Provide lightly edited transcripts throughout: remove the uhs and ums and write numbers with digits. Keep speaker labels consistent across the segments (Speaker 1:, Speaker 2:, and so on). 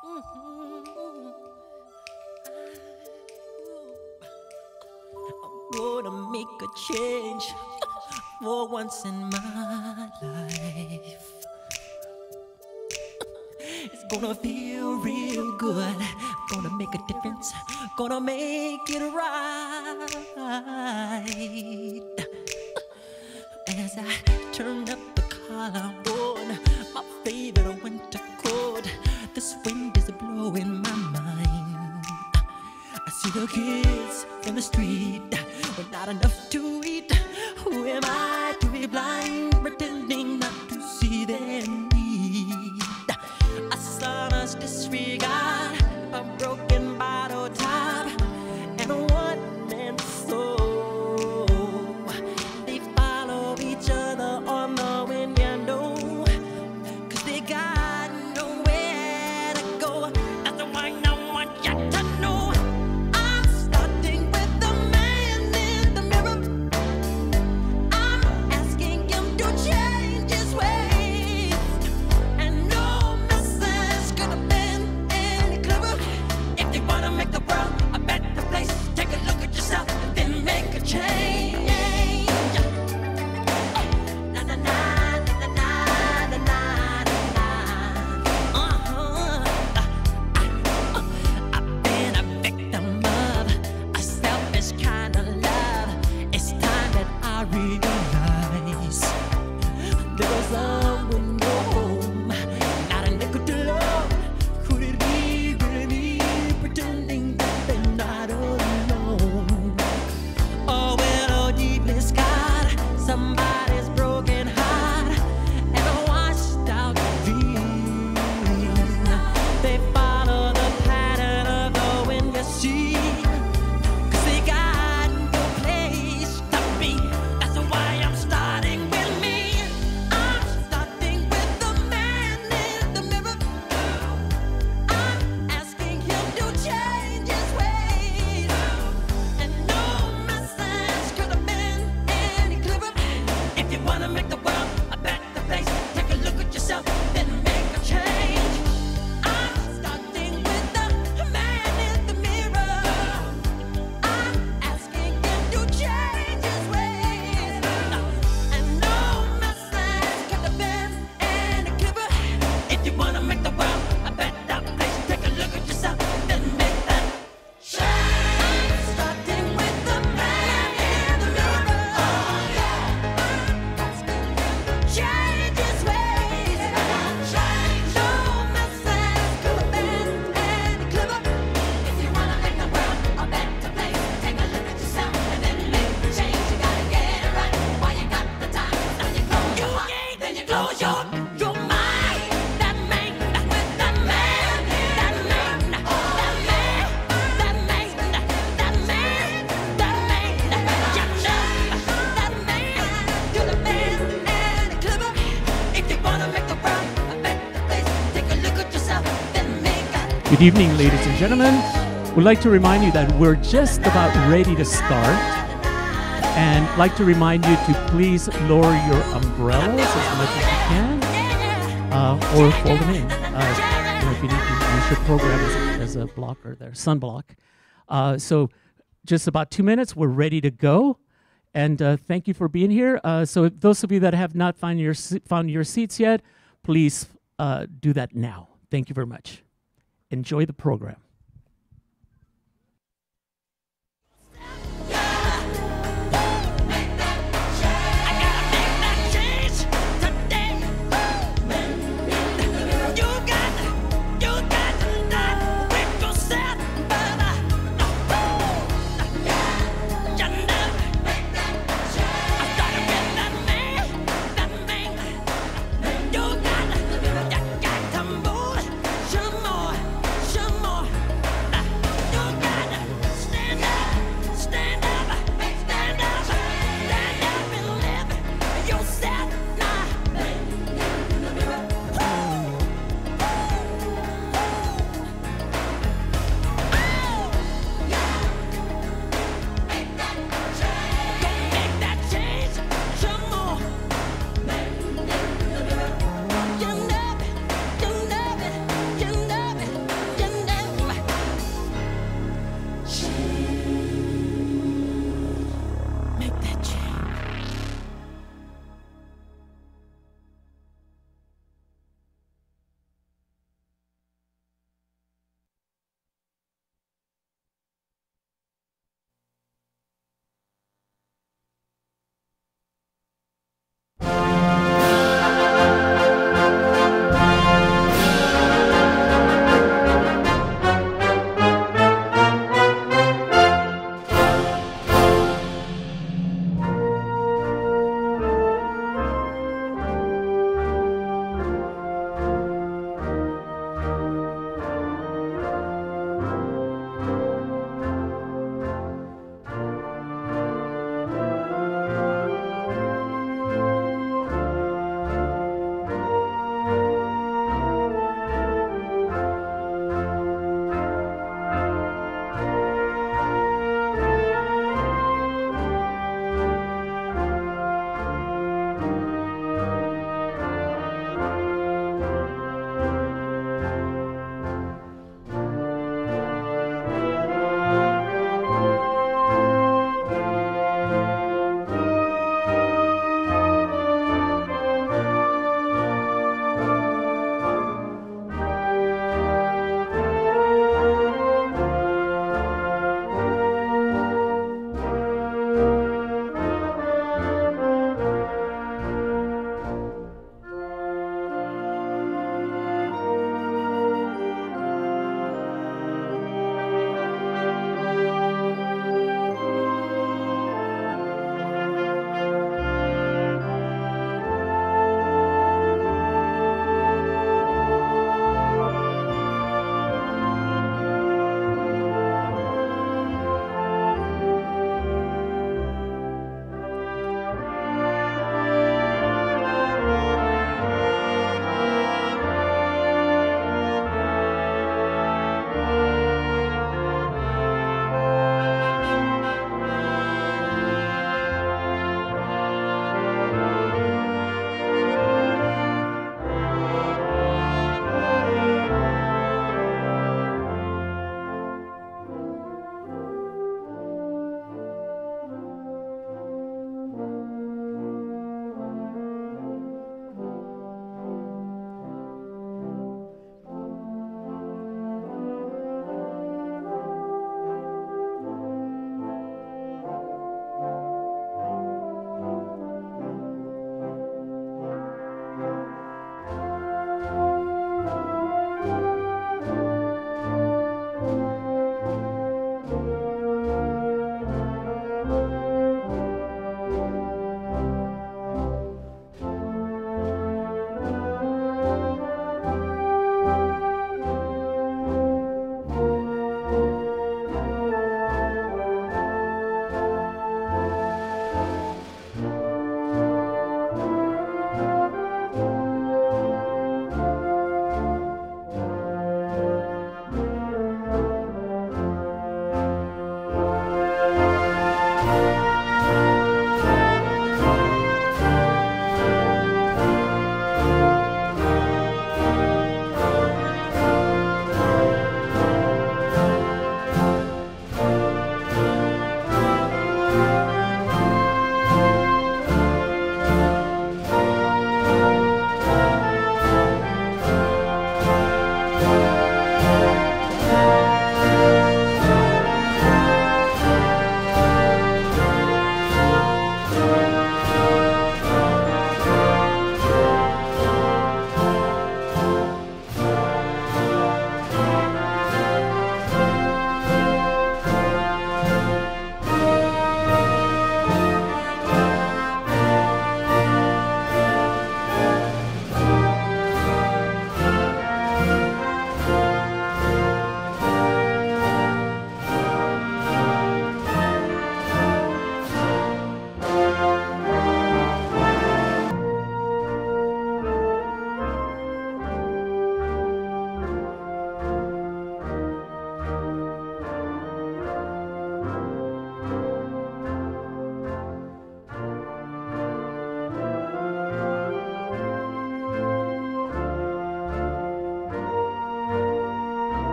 Speaker 1: Gonna make a change for once in my life. It's gonna feel real good. Gonna make a difference. Gonna make it right. As I turn up the collar on my favorite winter coat, this wind is blowing my mind. I see the kids in the street with not enough to eat. Who am I to be blind, pretending not to see their need? A son's disregard, a broken bottle top, and a one-man soul. They follow each other on the wind, you know, 'cause they got nowhere to go. That's the one I want you to know. I'm starting with the man in the mirror. I'm asking him to change his ways, and no message could have been any clearer. If you wanna make the world a better place, take a look at yourself and then make a change. Na na na na na na na na. I've been a victim of a selfish kind of love. It's time that I realize there was someone with no home, not a nickel to love. Could it be really me pretending that they're not alone? Oh, well, oh, deeply scarred, somebody's broken heart and a washed out dream. They follow the pattern of the wind, you see, 'cause they got no place to be. That's why I'm starting with me. I'm starting with the man in the mirror. I'm asking him to change his ways, and no message could have been any clearer. If you wanna make the world a better place, take a look at yourself, then make a change. I'm starting with the man in the mirror. I'm asking him to change his ways, and no message could have been any clearer. If you wanna make the world a better place, take a look at yourself, then make that change. I'm starting with the man in the mirror. I'm asking him to change his ways. No message could have been any clearer. If you wanna make the world a better place, take a look at yourself and then make the change. You gotta get it right while you got the time. Now you close your heart, then you close your mind. That man, with that man, that man, that man, that man, that man, that man, you know that man could have been any clearer. If you wanna make the world a better place, take a look at yourself, then make a
Speaker 2: Good evening, ladies and gentlemen. We'd like to remind you that we're just about ready to start, and like to remind you to please lower your umbrellas as much as you can, or fold them in. If you need to use your program as a blocker there, sunblock. So just about 2 minutes, we're ready to go. And thank you for being here. So those of you that have not found your seats yet, please do that now. Thank you very much. Enjoy the program.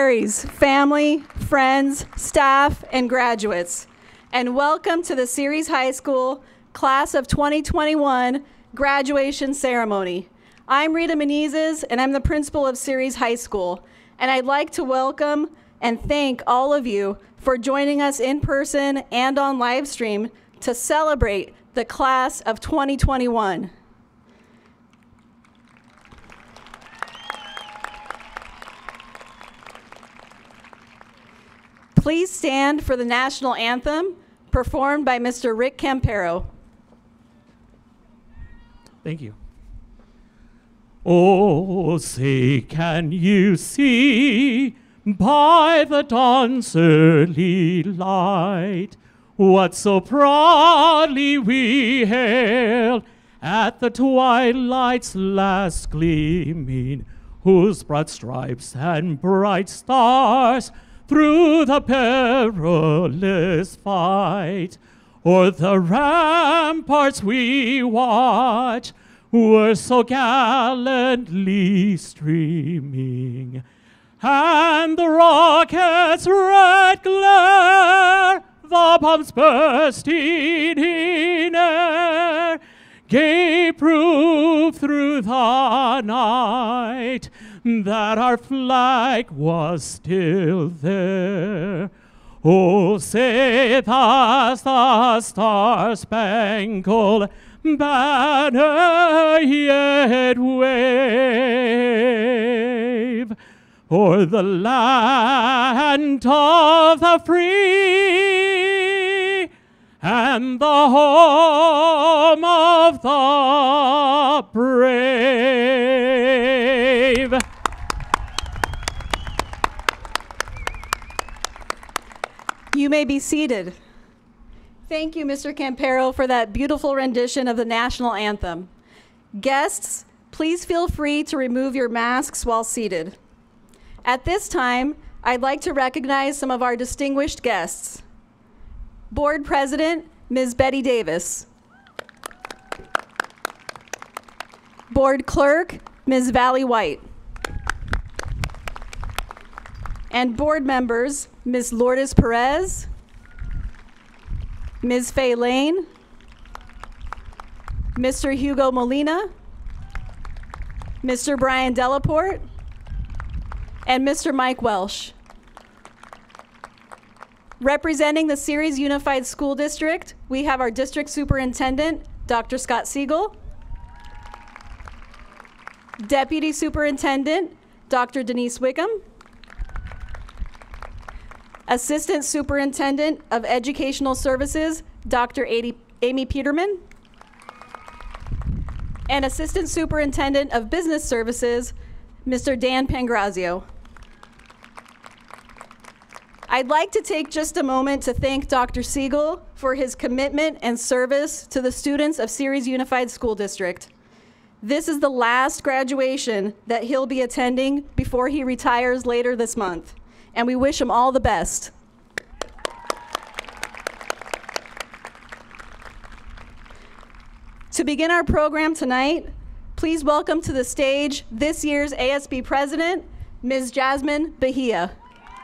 Speaker 3: Ceres, family, friends, staff, and graduates, and welcome to the Ceres High School Class of 2021 graduation ceremony. I'm Rita Menezes, and I'm the principal of Ceres High School, and I'd like to welcome and thank all of you for joining us in person and on live stream to celebrate the Class of 2021. Please stand for the national anthem performed by Mr. Rick Campero.
Speaker 2: Thank you. Oh, say, can you see by the dawn's early light what so proudly we hailed at the twilight's last gleaming, whose broad stripes and bright stars through the perilous fight o'er the ramparts we watch were so gallantly streaming, and the rocket's red glare, the bombs bursting in air, gave proof through the night that our flag was still there. Oh, say thus the star-spangled banner yet wave o'er the land of the free and the home of the brave.
Speaker 3: You may be seated. Thank you, Mr. Campero, for that beautiful rendition of the national anthem. Guests, please feel free to remove your masks while seated. At this time, I'd like to recognize some of our distinguished guests. Board President, Ms. Betty Davis. Board Clerk, Ms. Valley White. And board members, Ms. Lourdes Perez, Ms. Faye Lane, Mr. Hugo Molina, Mr. Brian Delaporte, and Mr. Mike Welsh. Representing the Ceres Unified School District, we have our District Superintendent, Dr. Scott Siegel, Deputy Superintendent, Dr. Denise Wickham, Assistant Superintendent of Educational Services, Dr. Amy Peterman, and Assistant Superintendent of Business Services, Mr. Dan Pangrazio. I'd like to take just a moment to thank Dr. Siegel for his commitment and service to the students of Ceres Unified School District. This is the last graduation that he'll be attending before he retires later this month, and we wish him all the best. To begin our program tonight, please welcome to the stage this year's ASB President, Ms. Jasmine Bahia.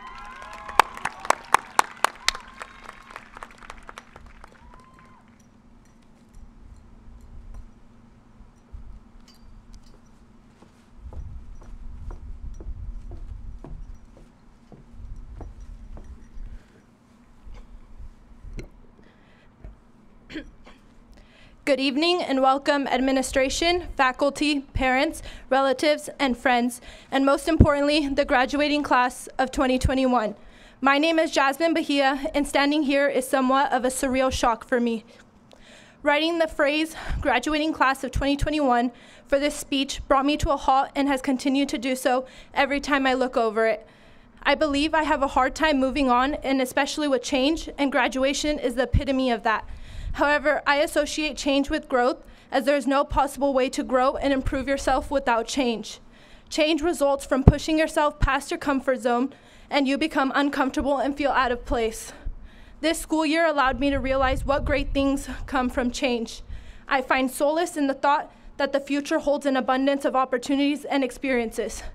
Speaker 4: Good evening and welcome administration, faculty, parents, relatives, and friends, and most importantly, the graduating class of 2021. My name is Jasmine Bahia, and standing here is somewhat of a surreal shock for me. Writing the phrase, graduating class of 2021, for this speech brought me to a halt and has continued to do so every time I look over it. I believe I have a hard time moving on, and especially with change, and graduation is the epitome of that. However, I associate change with growth, as there is no possible way to grow and improve yourself without change. Change results from pushing yourself past your comfort zone, and you become uncomfortable and feel out of place. This school year allowed me to realize what great things come from change. I find solace in the thought that the future holds an abundance of opportunities and experiences.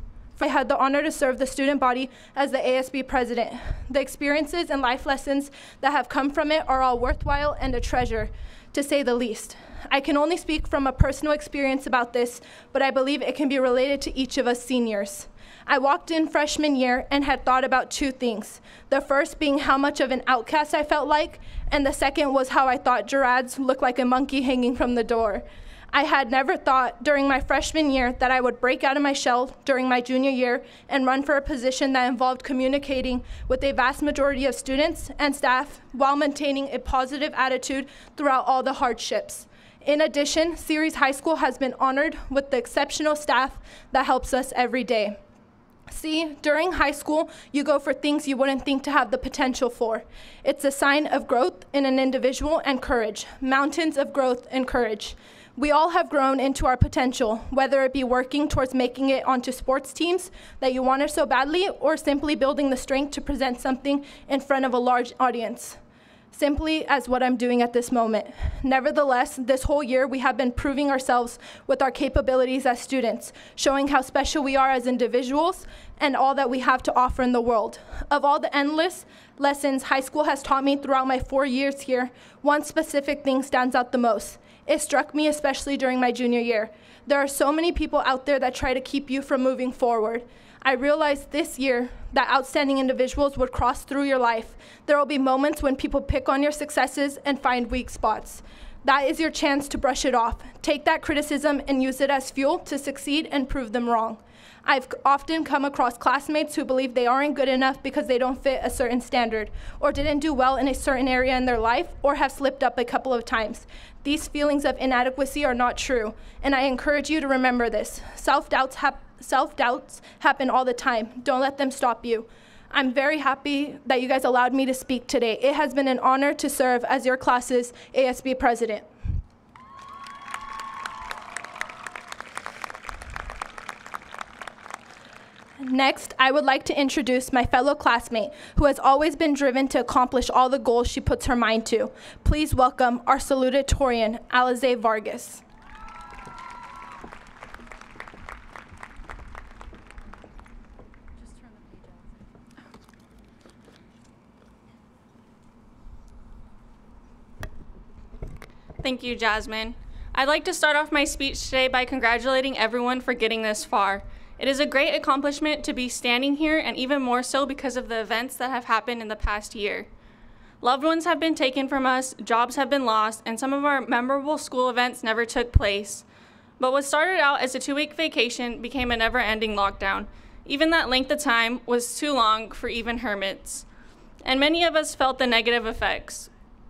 Speaker 4: I had the honor to serve the student body as the ASB president. The experiences and life lessons that have come from it are all worthwhile and a treasure, to say the least. I can only speak from a personal experience about this, but I believe it can be related to each of us seniors. I walked in freshman year and had thought about two things. The first being how much of an outcast I felt like, and the second was how I thought Gerard's looked like a monkey hanging from the door. I had never thought during my freshman year that I would break out of my shell during my junior year and run for a position that involved communicating with a vast majority of students and staff while maintaining a positive attitude throughout all the hardships. In addition, Ceres High School has been honored with the exceptional staff that helps us every day. See, during high school, you go for things you wouldn't think to have the potential for. It's a sign of growth in an individual and courage, mountains of growth and courage. We all have grown into our potential, whether it be working towards making it onto sports teams that you wanted so badly, or simply building the strength to present something in front of a large audience, simply as what I'm doing at this moment. Nevertheless, this whole year we have been proving ourselves with our capabilities as students, showing how special we are as individuals and all that we have to offer in the world. Of all the endless lessons high school has taught me throughout my 4 years here, one specific thing stands out the most. It struck me especially during my junior year. There are so many people out there that try to keep you from moving forward. I realized this year that outstanding individuals would cross through your life. There will be moments when people pick on your successes and find weak spots. That is your chance to brush it off. Take that criticism and use it as fuel to succeed and prove them wrong. I've often come across classmates who believe they aren't good enough because they don't fit a certain standard, or didn't do well in a certain area in their life, or have slipped up a couple of times. These feelings of inadequacy are not true, and I encourage you to remember this. Self-doubts happen all the time. Don't let them stop you. I'm very happy that you guys allowed me to speak today. It has been an honor to serve as your class's ASB president. Next, I would like to introduce my fellow classmate who has always been driven to accomplish all the goals she puts her mind to. Please welcome our salutatorian, Alize Vargas.
Speaker 5: Thank you, Jasmine. I'd like to start off my speech today by congratulating everyone for getting this far. It is a great accomplishment to be standing here, and even more so because of the events that have happened in the past year. Loved ones have been taken from us, jobs have been lost, and some of our memorable school events never took place. But what started out as a 2-week vacation became a never-ending lockdown. Even that length of time was too long for even hermits. And many of us felt the negative effects.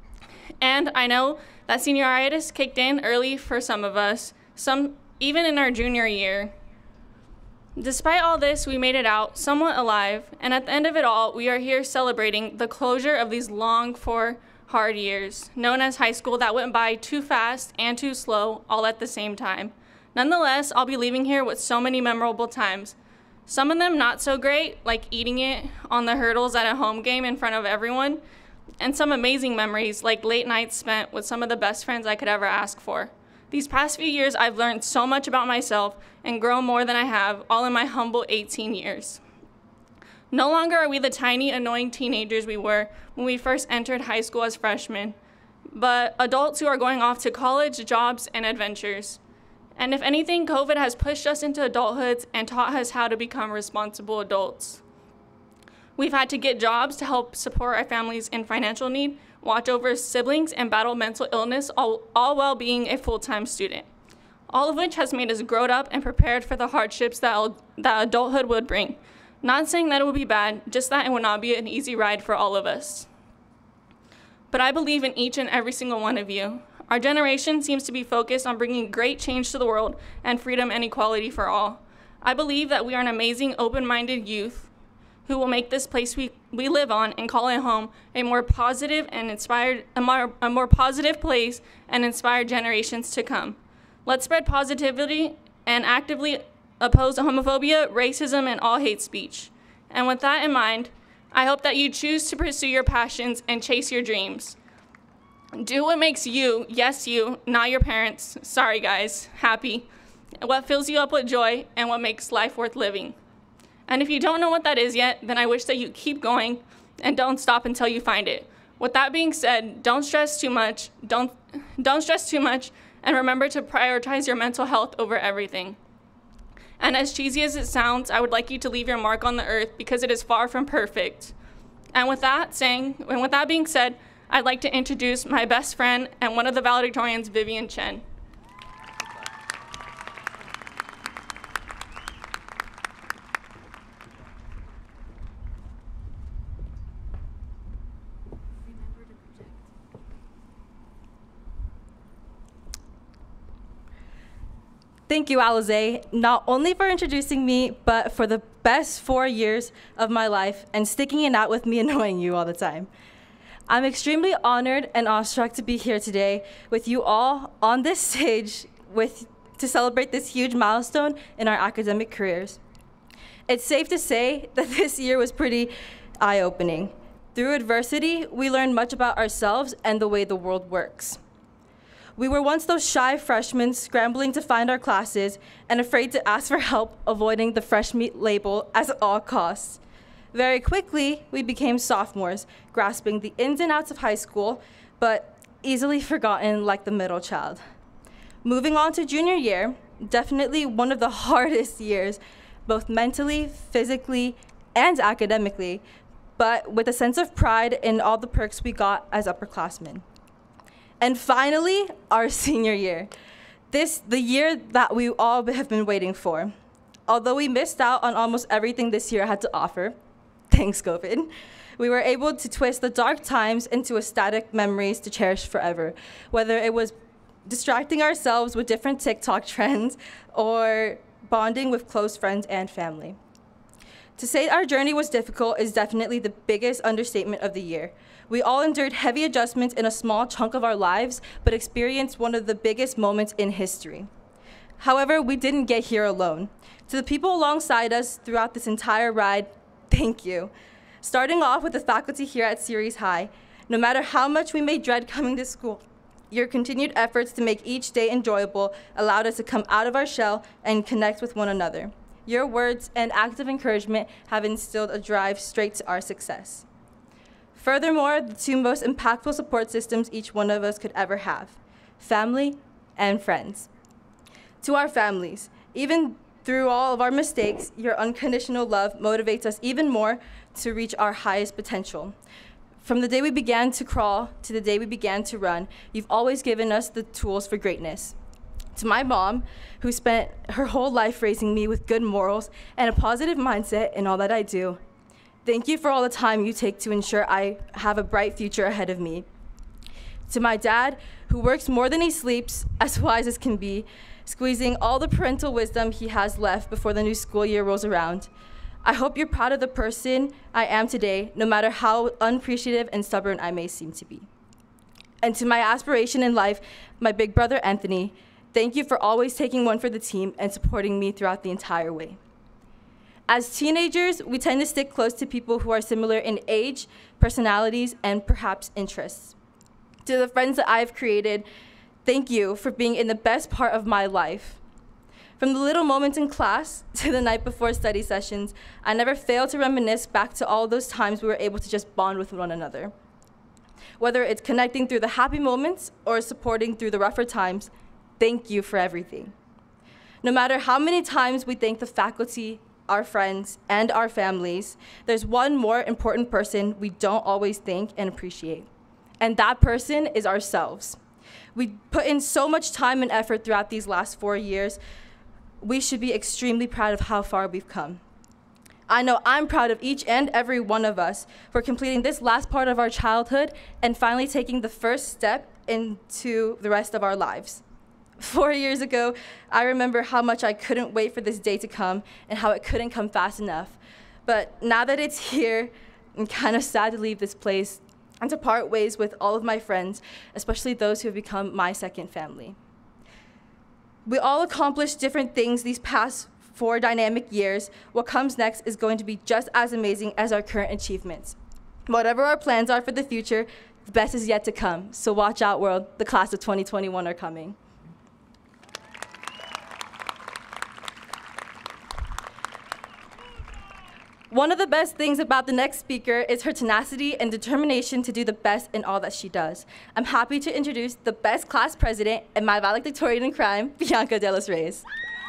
Speaker 5: And I know that senioritis kicked in early for some of us, some even in our junior year. Despite all this, we made it out, somewhat alive, and at the end of it all, we are here celebrating the closure of these long, hard years, known as high school, that went by too fast and too slow, all at the same time. Nonetheless, I'll be leaving here with so many memorable times. Some of them not so great, like eating it on the hurdles at a home game in front of everyone, and some amazing memories, like late nights spent with some of the best friends I could ever ask for. These past few years, I've learned so much about myself and grown more than I have, all in my humble 18 years. No longer are we the tiny, annoying teenagers we were when we first entered high school as freshmen, but adults who are going off to college, jobs, and adventures. And if anything, COVID has pushed us into adulthood and taught us how to become responsible adults. We've had to get jobs to help support our families in financial need, watch over siblings, and battle mental illness, all while being a full-time student. All of which has made us grown up and prepared for the hardships that adulthood would bring. Not saying that it would be bad, just that it would not be an easy ride for all of us. But I believe in each and every single one of you. Our generation seems to be focused on bringing great change to the world and freedom and equality for all. I believe that we are an amazing, open-minded youth who will make this place we live on and call it home a more positive and inspired, a more positive place and inspire generations to come. Let's spread positivity and actively oppose homophobia, racism, and all hate speech. And with that in mind, I hope that you choose to pursue your passions and chase your dreams. Do what makes you, yes you, not your parents, sorry guys, happy, what fills you up with joy, and what makes life worth living. And if you don't know what that is yet, then I wish that you keep going and don't stop until you find it. With that being said, don't stress too much. Don't stress too much, and remember to prioritize your mental health over everything. And as cheesy as it sounds, I would like you to leave your mark on the earth because it is far from perfect. And with that being said, I'd like to introduce my best friend and one of the valedictorians, Vivian Chen.
Speaker 6: Thank you, Alize, not only for introducing me, but for the best 4 years of my life and sticking it out with me and knowing you all the time. I'm extremely honored and awestruck to be here today with you all on this stage to celebrate this huge milestone in our academic careers. It's safe to say that this year was pretty eye-opening. Through adversity, we learned much about ourselves and the way the world works. We were once those shy freshmen scrambling to find our classes and afraid to ask for help, avoiding the fresh meat label at all costs. Very quickly, we became sophomores, grasping the ins and outs of high school, but easily forgotten like the middle child. Moving on to junior year, definitely one of the hardest years, both mentally, physically, and academically, but with a sense of pride in all the perks we got as upperclassmen. And finally, our senior year. The year that we all have been waiting for. Although we missed out on almost everything this year had to offer, thanks COVID, we were able to twist the dark times into ecstatic memories to cherish forever, whether it was distracting ourselves with different TikTok trends or bonding with close friends and family. To say our journey was difficult is definitely the biggest understatement of the year. We all endured heavy adjustments in a small chunk of our lives, but experienced one of the biggest moments in history. However, we didn't get here alone. To the people alongside us throughout this entire ride, thank you. Starting off with the faculty here at Ceres High, no matter how much we may dread coming to school, your continued efforts to make each day enjoyable allowed us to come out of our shell and connect with one another. Your words and acts of encouragement have instilled a drive straight to our success. Furthermore, the two most impactful support systems each one of us could ever have, family and friends. To our families, even through all of our mistakes, your unconditional love motivates us even more to reach our highest potential. From the day we began to crawl to the day we began to run, you've always given us the tools for greatness. To my mom, who spent her whole life raising me with good morals and a positive mindset in all that I do, thank you for all the time you take to ensure I have a bright future ahead of me. To my dad, who works more than he sleeps, as wise as can be, squeezing all the parental wisdom he has left before the new school year rolls around. I hope you're proud of the person I am today, no matter how unappreciative and stubborn I may seem to be. And to my aspiration in life, my big brother Anthony, thank you for always taking one for the team and supporting me throughout the entire way. As teenagers, we tend to stick close to people who are similar in age, personalities, and perhaps interests. To the friends that I've created, thank you for being in the best part of my life. From the little moments in class to the night before study sessions, I never fail to reminisce back to all those times we were able to just bond with one another. Whether it's connecting through the happy moments or supporting through the rougher times, thank you for everything. No matter how many times we thank the faculty, our friends, and our families, there's one more important person we don't always thank and appreciate. And that person is ourselves. We put in so much time and effort throughout these last 4 years. We should be extremely proud of how far we've come. I know I'm proud of each and every one of us for completing this last part of our childhood and finally taking the first step into the rest of our lives. 4 years ago, I remember how much I couldn't wait for this day to come and how it couldn't come fast enough. But now that it's here, I'm kind of sad to leave this place and to part ways with all of my friends, especially those who have become my second family. We all accomplished different things these past 4 dynamic years. What comes next is going to be just as amazing as our current achievements. Whatever our plans are for the future, the best is yet to come. So watch out, world. The class of 2021 are coming. One of the best things about the next speaker is her tenacity and determination to do the best in all that she does. I'm happy to introduce the best class president and my valedictorian in crime, Bianca de los Reyes.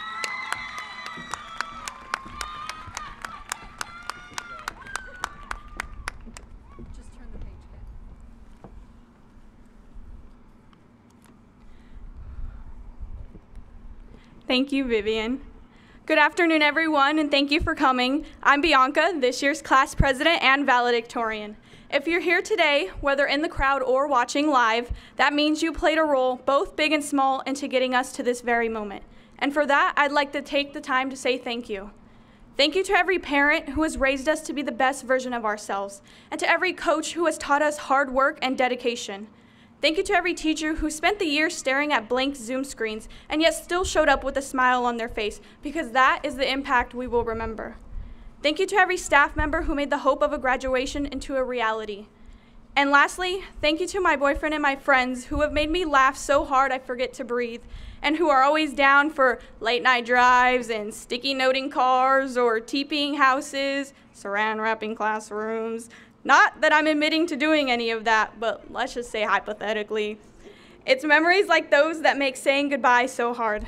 Speaker 7: Thank you, Vivian. Good afternoon, everyone, and thank you for coming. I'm Bianca, this year's class president and valedictorian. If you're here today, whether in the crowd or watching live, that means you played a role, both big and small, into getting us to this very moment. And for that, I'd like to take the time to say thank you. Thank you to every parent who has raised us to be the best version of ourselves, and to every coach who has taught us hard work and dedication. Thank you to every teacher who spent the year staring at blank Zoom screens and yet still showed up with a smile on their face, because that is the impact we will remember. Thank you to every staff member who made the hope of a graduation into a reality. And lastly, thank you to my boyfriend and my friends who have made me laugh so hard I forget to breathe, and who are always down for late night drives and sticky noting cars or TPing houses, saran wrapping classrooms. Not that I'm admitting to doing any of that, but let's just say hypothetically. It's memories like those that make saying goodbye so hard.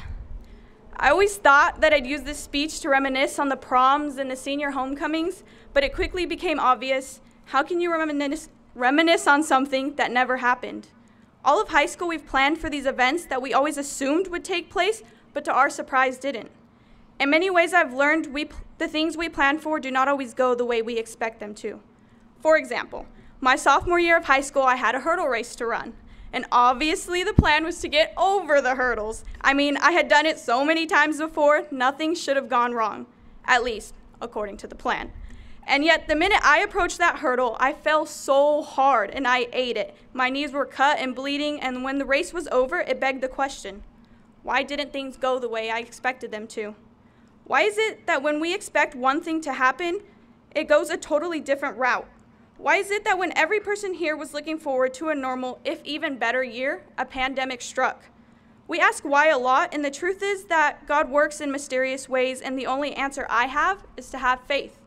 Speaker 7: I always thought that I'd use this speech to reminisce on the proms and the senior homecomings, but it quickly became obvious, how can you reminisce on something that never happened? All of high school we've planned for these events that we always assumed would take place, but to our surprise didn't. In many ways I've learned the things we plan for do not always go the way we expect them to. For example, my sophomore year of high school, I had a hurdle race to run. And obviously the plan was to get over the hurdles. I mean, I had done it so many times before, nothing should have gone wrong, at least according to the plan. And yet the minute I approached that hurdle, I fell so hard and I ate it. My knees were cut and bleeding, and when the race was over, it begged the question, why didn't things go the way I expected them to? Why is it that when we expect one thing to happen, it goes a totally different route? Why is it that when every person here was looking forward to a normal, if even better year, a pandemic struck? We ask why a lot, and the truth is that God works in mysterious ways, and the only answer I have is to have faith.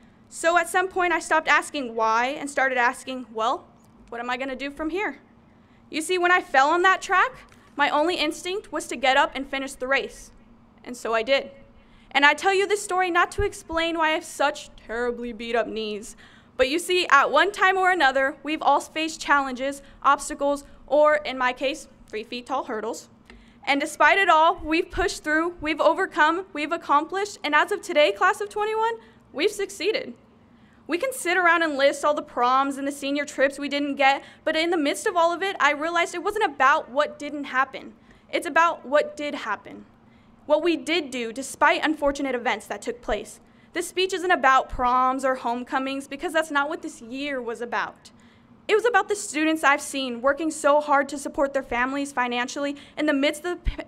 Speaker 7: So at some point I stopped asking why and started asking, well, what am I going to do from here? You see, when I fell on that track, my only instinct was to get up and finish the race. And so I did. And I tell you this story not to explain why I have such terribly beat up knees. But you see, at one time or another, we've all faced challenges, obstacles, or in my case, 3 feet tall hurdles. And despite it all, we've pushed through, we've overcome, we've accomplished, and as of today, class of 21, we've succeeded. We can sit around and list all the proms and the senior trips we didn't get, but in the midst of all of it, I realized it wasn't about what didn't happen. It's about what did happen. What we did do despite unfortunate events that took place. This speech isn't about proms or homecomings, because that's not what this year was about. It was about the students I've seen working so hard to support their families financially in the midst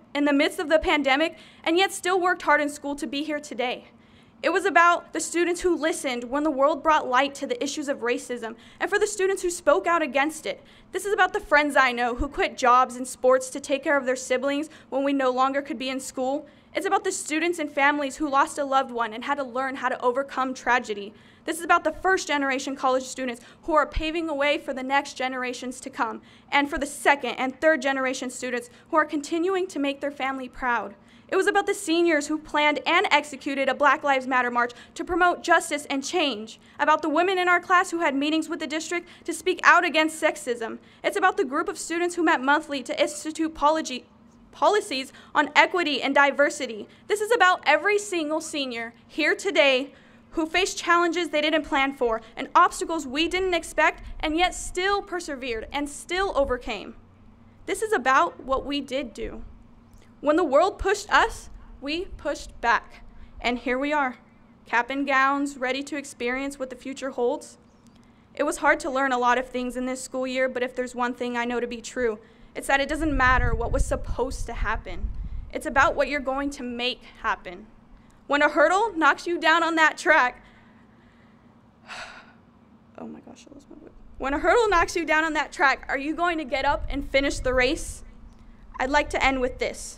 Speaker 7: of the pandemic, and yet still worked hard in school to be here today. It was about the students who listened when the world brought light to the issues of racism, and for the students who spoke out against it. This is about the friends I know who quit jobs and sports to take care of their siblings when we no longer could be in school. It's about the students and families who lost a loved one and had to learn how to overcome tragedy. This is about the first-generation college students who are paving a way for the next generations to come, and for the second and third-generation students who are continuing to make their family proud. It was about the seniors who planned and executed a Black Lives Matter march to promote justice and change, about the women in our class who had meetings with the district to speak out against sexism. It's about the group of students who met monthly to institute policies on equity and diversity. This is about every single senior here today who faced challenges they didn't plan for and obstacles we didn't expect, and yet still persevered and still overcame. This is about what we did do. When the world pushed us, we pushed back. And here we are, cap and gowns, ready to experience what the future holds. It was hard to learn a lot of things in this school year, but if there's one thing I know to be true, it's that it doesn't matter what was supposed to happen. It's about what you're going to make happen. When a hurdle knocks you down on that track, oh my gosh, I lost my voice. When a hurdle knocks you down on that track, are you going to get up and finish the race? I'd like to end with this.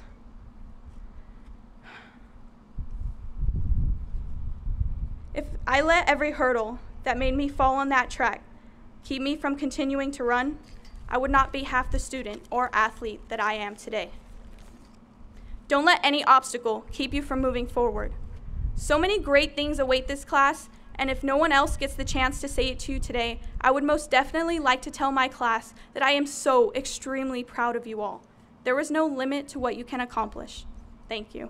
Speaker 7: I let every hurdle that made me fall on that track keep me from continuing to run, I would not be half the student or athlete that I am today. Don't let any obstacle keep you from moving forward. So many great things await this class, and if no one else gets the chance to say it to you today, I would most definitely like to tell my class that I am so extremely proud of you all. There is no limit to what you can accomplish. Thank you.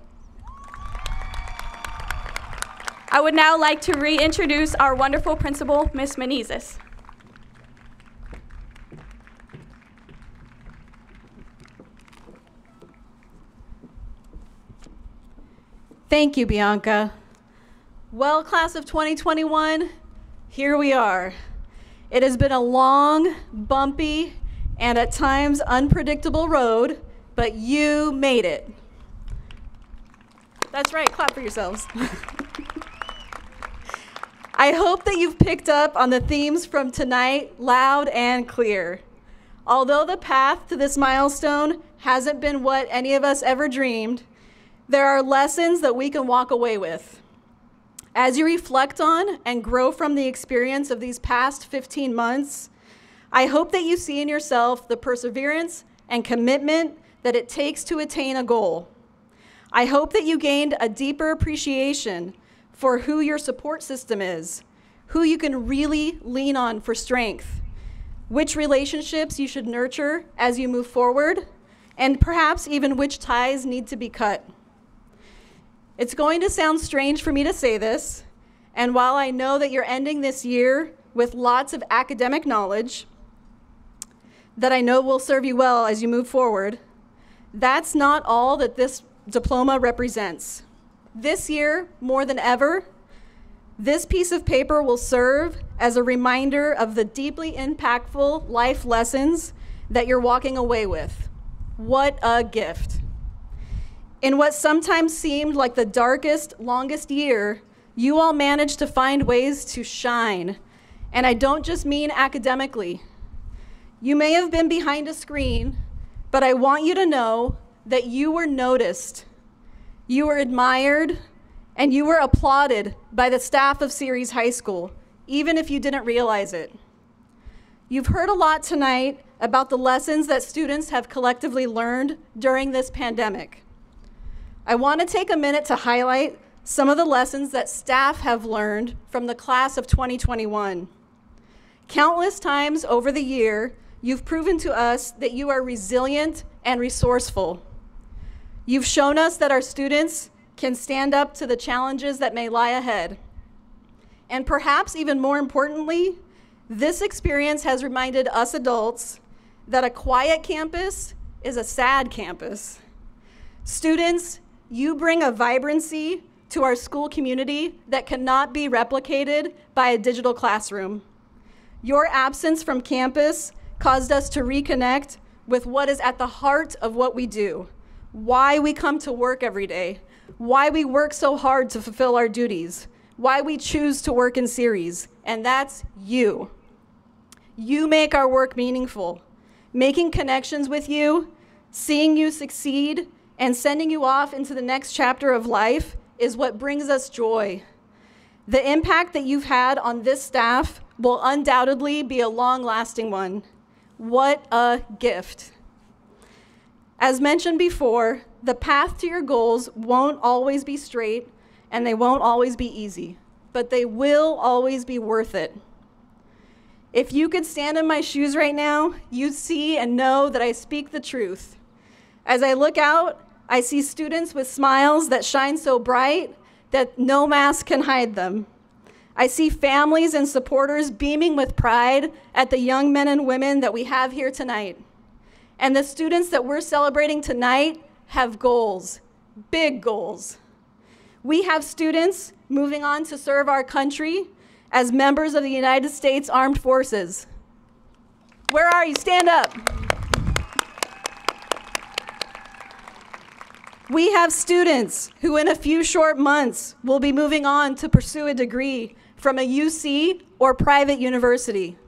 Speaker 7: I would now like to reintroduce our wonderful principal, Ms. Menezes.
Speaker 3: Thank you, Bianca. Well, class of 2021, here we are. It has been a long, bumpy, and at times unpredictable road, but you made it. That's right, clap for yourselves. I hope that you've picked up on the themes from tonight loud and clear. Although the path to this milestone hasn't been what any of us ever dreamed, there are lessons that we can walk away with. As you reflect on and grow from the experience of these past 15 months, I hope that you see in yourself the perseverance and commitment that it takes to attain a goal. I hope that you gained a deeper appreciation for who your support system is, who you can really lean on for strength, which relationships you should nurture as you move forward, and perhaps even which ties need to be cut. It's going to sound strange for me to say this, and while I know that you're ending this year with lots of academic knowledge that I know will serve you well as you move forward, that's not all that this diploma represents. This year, more than ever, this piece of paper will serve as a reminder of the deeply impactful life lessons that you're walking away with. What a gift. In what sometimes seemed like the darkest, longest year, you all managed to find ways to shine. And I don't just mean academically. You may have been behind a screen, but I want you to know that you were noticed, you were admired, and you were applauded by the staff of Ceres High School, even if you didn't realize it. You've heard a lot tonight about the lessons that students have collectively learned during this pandemic. I want to take a minute to highlight some of the lessons that staff have learned from the class of 2021. Countless times over the year, you've proven to us that you are resilient and resourceful. You've shown us that our students can stand up to the challenges that may lie ahead. And perhaps even more importantly, this experience has reminded us adults that a quiet campus is a sad campus. Students, you bring a vibrancy to our school community that cannot be replicated by a digital classroom. Your absence from campus caused us to reconnect with what is at the heart of what we do, why we come to work every day, why we work so hard to fulfill our duties, why we choose to work in Ceres, and that's you. You make our work meaningful. Making connections with you, seeing you succeed, and sending you off into the next chapter of life is what brings us joy. The impact that you've had on this staff will undoubtedly be a long-lasting one. What a gift. As mentioned before, the path to your goals won't always be straight, and they won't always be easy, but they will always be worth it. If you could stand in my shoes right now, you'd see and know that I speak the truth. As I look out, I see students with smiles that shine so bright that no mask can hide them. I see families and supporters beaming with pride at the young men and women that we have here tonight. And the students that we're celebrating tonight have goals, big goals. We have students moving on to serve our country as members of the United States Armed Forces. Where are you? Stand up. We have students who in a few short months will be moving on to pursue a degree from a UC or private university.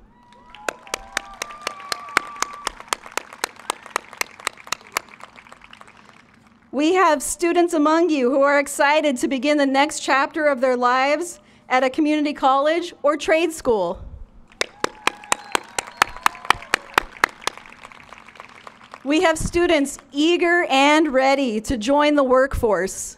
Speaker 3: We have students among you who are excited to begin the next chapter of their lives at a community college or trade school. We have students eager and ready to join the workforce.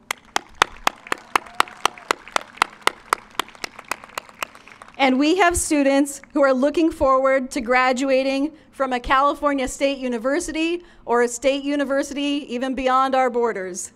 Speaker 3: And we have students who are looking forward to graduating from a California State University or a state university even beyond our borders.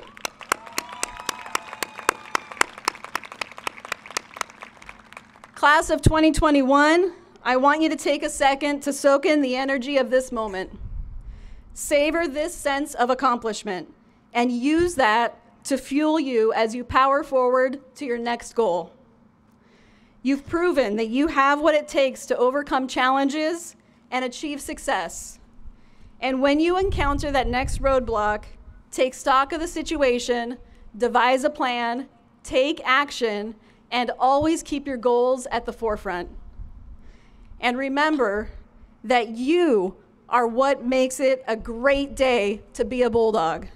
Speaker 3: Class of 2021, I want you to take a second to soak in the energy of this moment. Savor this sense of accomplishment and use that to fuel you as you power forward to your next goal. You've proven that you have what it takes to overcome challenges and achieve success. And when you encounter that next roadblock, take stock of the situation, devise a plan, take action, and always keep your goals at the forefront. And remember that you are what makes it a great day to be a Bulldog.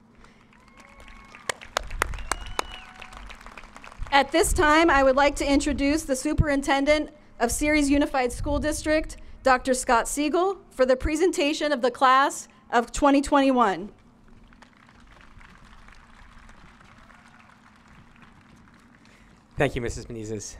Speaker 3: At this time, I would like to introduce the Superintendent of Ceres Unified School District, Dr. Scott Siegel, for the presentation of the class of 2021.
Speaker 8: Thank you, Mrs. Benitez.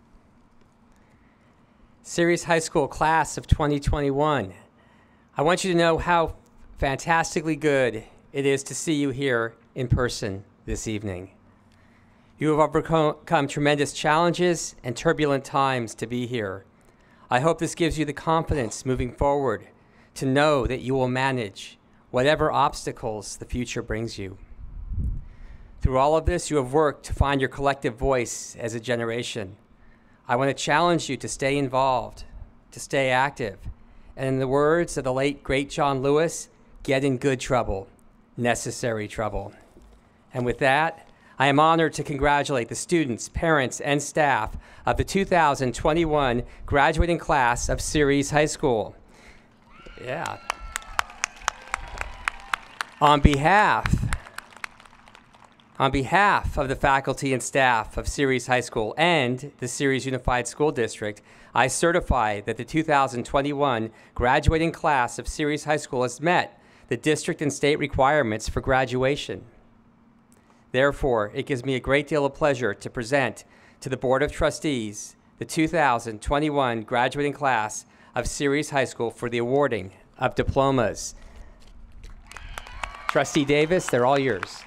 Speaker 8: Ceres High School class of 2021. I want you to know how fantastically good it is to see you here in person this evening. You have overcome tremendous challenges and turbulent times to be here. I hope this gives you the confidence moving forward to know that you will manage whatever obstacles the future brings you. Through all of this, you have worked to find your collective voice as a generation. I want to challenge you to stay involved, to stay active, and in the words of the late, great John Lewis, get in good trouble, necessary trouble. And with that, I am honored to congratulate the students, parents, and staff of the 2021 graduating class of Ceres High School. Yeah. On behalf of the faculty and staff of Ceres High School and the Ceres Unified School District, I certify that the 2021 graduating class of Ceres High School has met the district and state requirements for graduation. Therefore, it gives me a great deal of pleasure to present to the Board of Trustees the 2021 graduating class of Ceres High School for the awarding of diplomas. Trustee Davis, they're all yours.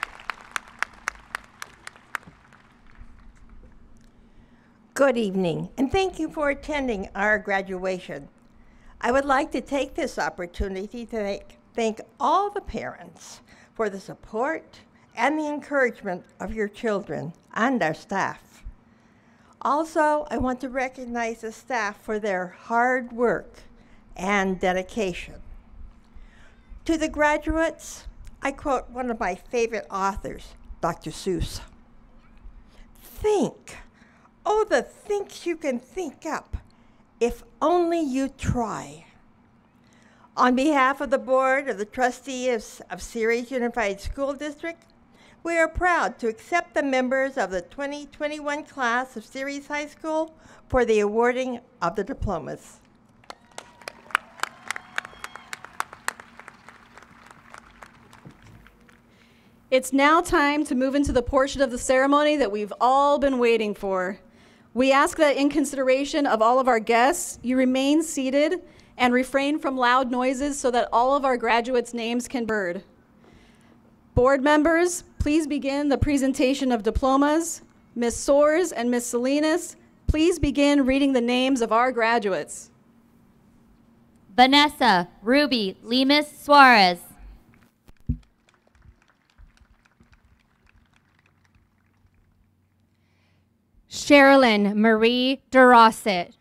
Speaker 9: Good evening, and thank you for attending our graduation. I would like to take this opportunity to thank all the parents for the support and the encouragement of your children and our staff. Also, I want to recognize the staff for their hard work and dedication. To the graduates, I quote one of my favorite authors, Dr. Seuss. Think. Oh, the things you can think up if only you try. On behalf of the Board of the Trustees of Ceres Unified School District, we are proud to accept the members of the 2021 class of Ceres High School for the awarding of the diplomas.
Speaker 3: It's now time to move into the portion of the ceremony that we've all been waiting for. We ask that in consideration of all of our guests, you remain seated and refrain from loud noises so that all of our graduates' names can be heard. Board members, please begin the presentation of diplomas. Ms. Soares and Ms. Salinas, please begin reading the names of our graduates.
Speaker 10: Vanessa Ruby Lemus Suarez. Sherilyn Marie Durosset.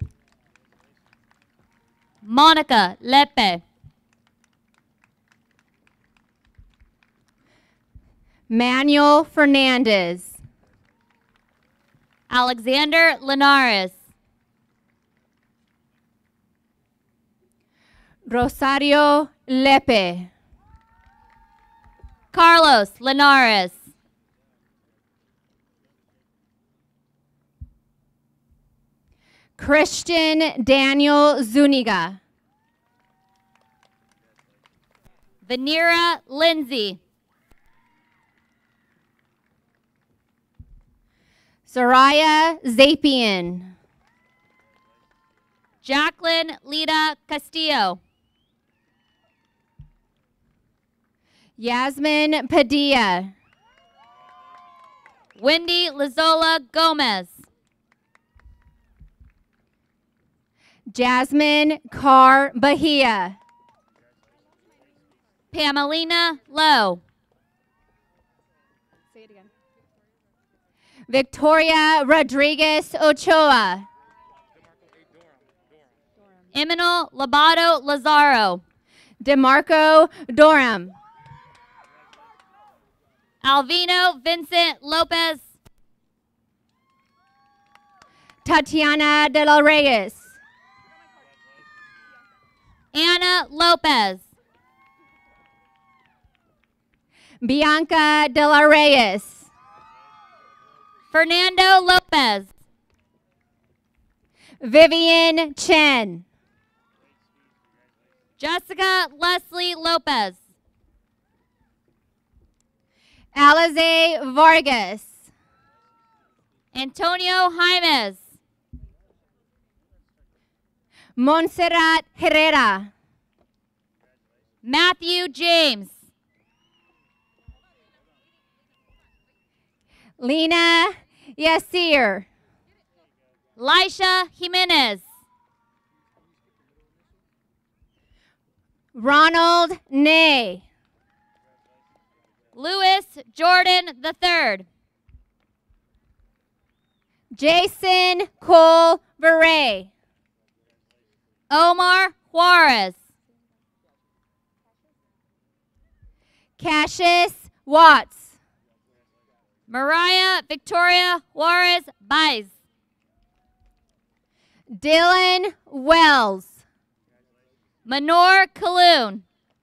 Speaker 10: Monica Lepe. Manuel Fernandez. Alexander Linares. Rosario Lepe. Carlos Linares. Christian Daniel Zuniga. Vanera Lindsay. Soraya Zapian. Jacqueline Lita Castillo. Yasmin Padilla. Wendy Lazola Gomez. Jasmine Carr Bahia. Pamelina Lowe.
Speaker 3: Say it again.
Speaker 10: Victoria Rodriguez Ochoa. Eminal Labato Lazaro. DeMarco Doram. Alvino Vincent Lopez. Tatiana de los Reyes. Anna Lopez. Bianca de la Reyes. Fernando Lopez. Vivian Chen. Jessica Leslie Lopez. Alize Vargas. Antonio Jaimes. Montserrat Herrera. Matthew James. Lena Yasir. Lisha Jimenez. Ronald Ney. Louis Jordan III. Jason Cole Veray. Omar Juarez. Cassius Watts. Mariah Victoria Juarez Baez. Dylan Wells. Manor Kaloon.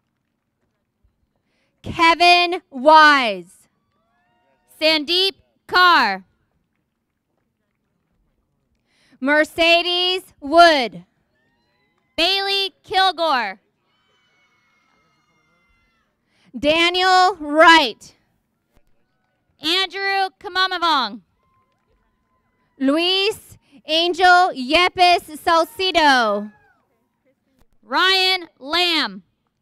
Speaker 10: Kevin Wise. Sandeep Carr. Mercedes Wood. Bailey Kilgore. Daniel Wright. Andrew Kamamavong. Luis Angel Yepes Salcido. Ryan Lamb.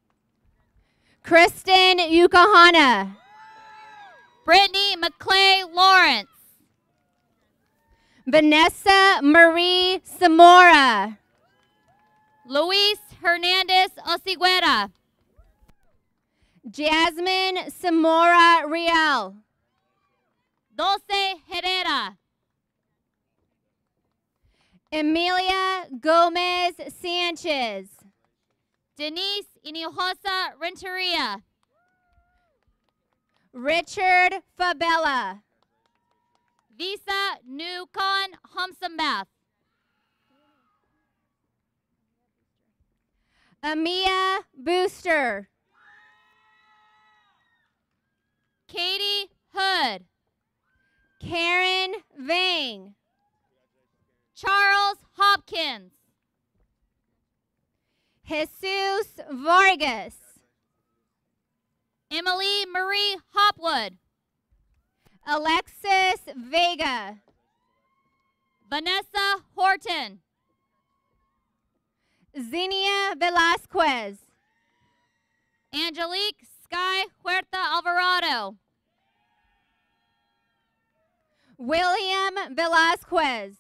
Speaker 10: Kristen Yukahana. Brittany McClay Lawrence. Vanessa Marie Zamora. Luis Hernandez Osiguera. Jasmine Zamora Real. Dulce Herrera. Emilia Gomez Sanchez. Denise Iniojosa Renteria. Richard Fabella. Visa Nukon Homsambath. Amia Booster. Katie Hood. Karen Vang. Charles Hopkins. Jesus Vargas. Emily Marie Hopwood. Alexis Vega. Vanessa Horton. Xenia Velasquez. Angelique Sky Huerta Alvarado. William Velasquez.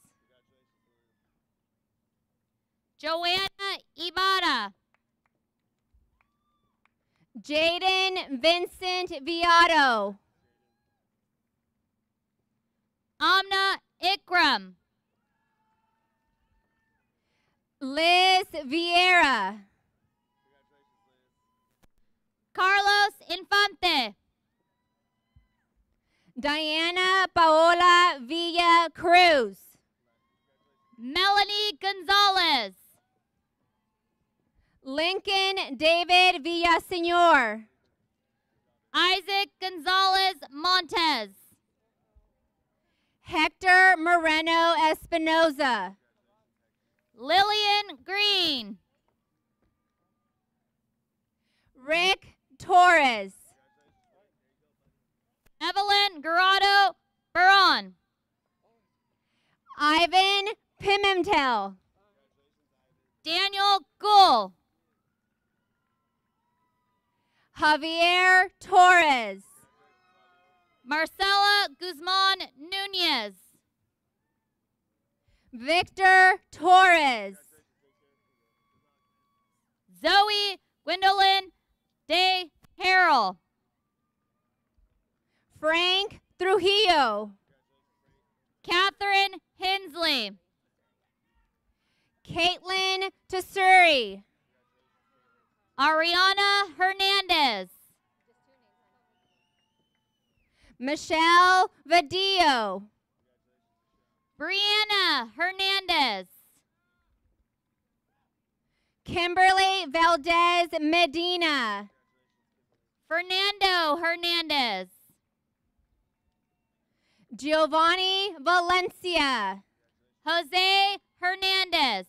Speaker 10: Joanna Ivana. Jaden Vincent Viato. Amna Ikram. Liz Vieira. Carlos Infante. Diana Paola Villa Cruz. Melanie Gonzalez. Lincoln David Villaseñor. Isaac Gonzalez Montes. Hector Moreno Espinoza. Lillian Green. Rick Torres. Evelyn Garado Baron. Ivan Pimentel. Daniel Gull. Javier Torres. Marcela Guzman Nunez. Victor Torres. Zoe Gwendolyn De Harrell. Frank Trujillo. Catherine Hensley. Caitlin Tesuri. Ariana Hernandez. Michelle Vadillo. Brianna Hernandez. Kimberly Valdez Medina. Fernando Hernandez. Giovanni Valencia. Jose Hernandez.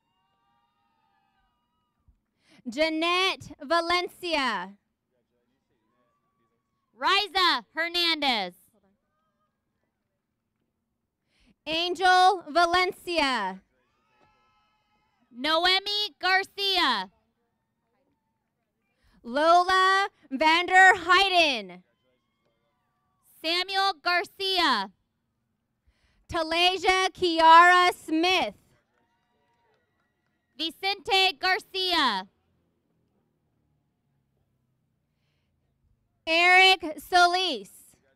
Speaker 10: Jeanette Valencia. Riza Hernandez. Angel Valencia. Noemi Garcia. Lola Vander Heiden. Samuel Garcia. Talasia Kiara Smith. Vicente Garcia. Eric Solis.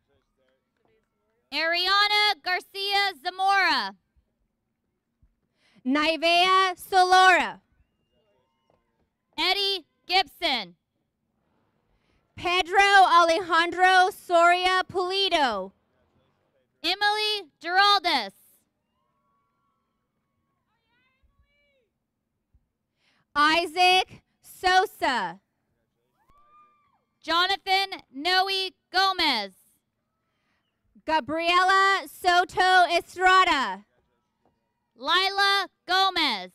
Speaker 10: Ariana Garcia Zamora. Naivea Solora. Eddie Gibson. Pedro Alejandro Soria Pulido. Emily Giraldez. Isaac Sosa. Jonathan Noe Gomez. Gabriela Soto Estrada. Lila Gomez.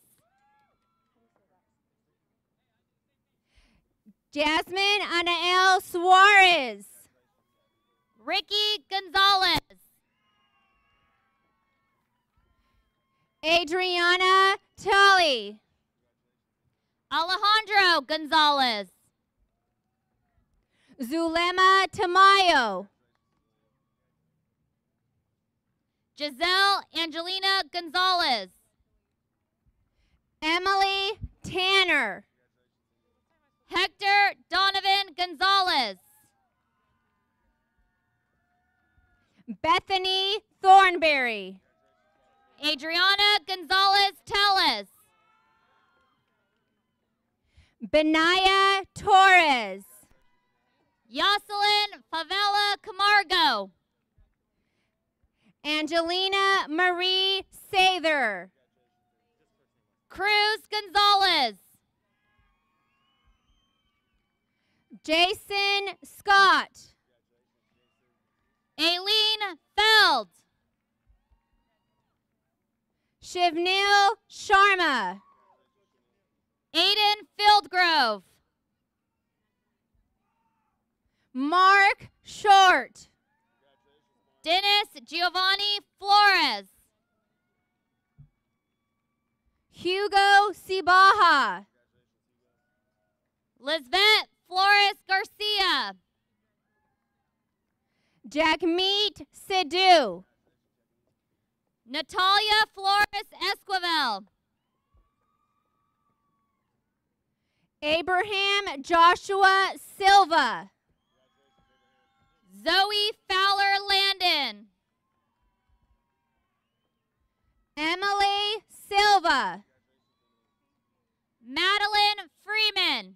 Speaker 10: Jasmine Anael Suarez. Ricky Gonzalez. Adriana Tully. Alejandro Gonzalez. Zulema Tamayo. Giselle Angelina Gonzalez. Emily Tanner. Hector Donovan Gonzalez. Bethany Thornberry. Adriana Gonzalez Tellez. Benaya Torres. Yoselin Favela Camargo. Angelina Marie Sather. Cruz Gonzalez. Jason Scott. Aileen Feld. Shivnil Sharma. Aiden Fieldgrove. Mark Short. Dennis Giovanni Flores. Hugo Cibaja. Lisbeth Flores Garcia. Jagmeet Sidhu. Natalia Flores Esquivel. Abraham Joshua Silva. Zoe Fowler Landon. Emily Silva. Madeline Freeman.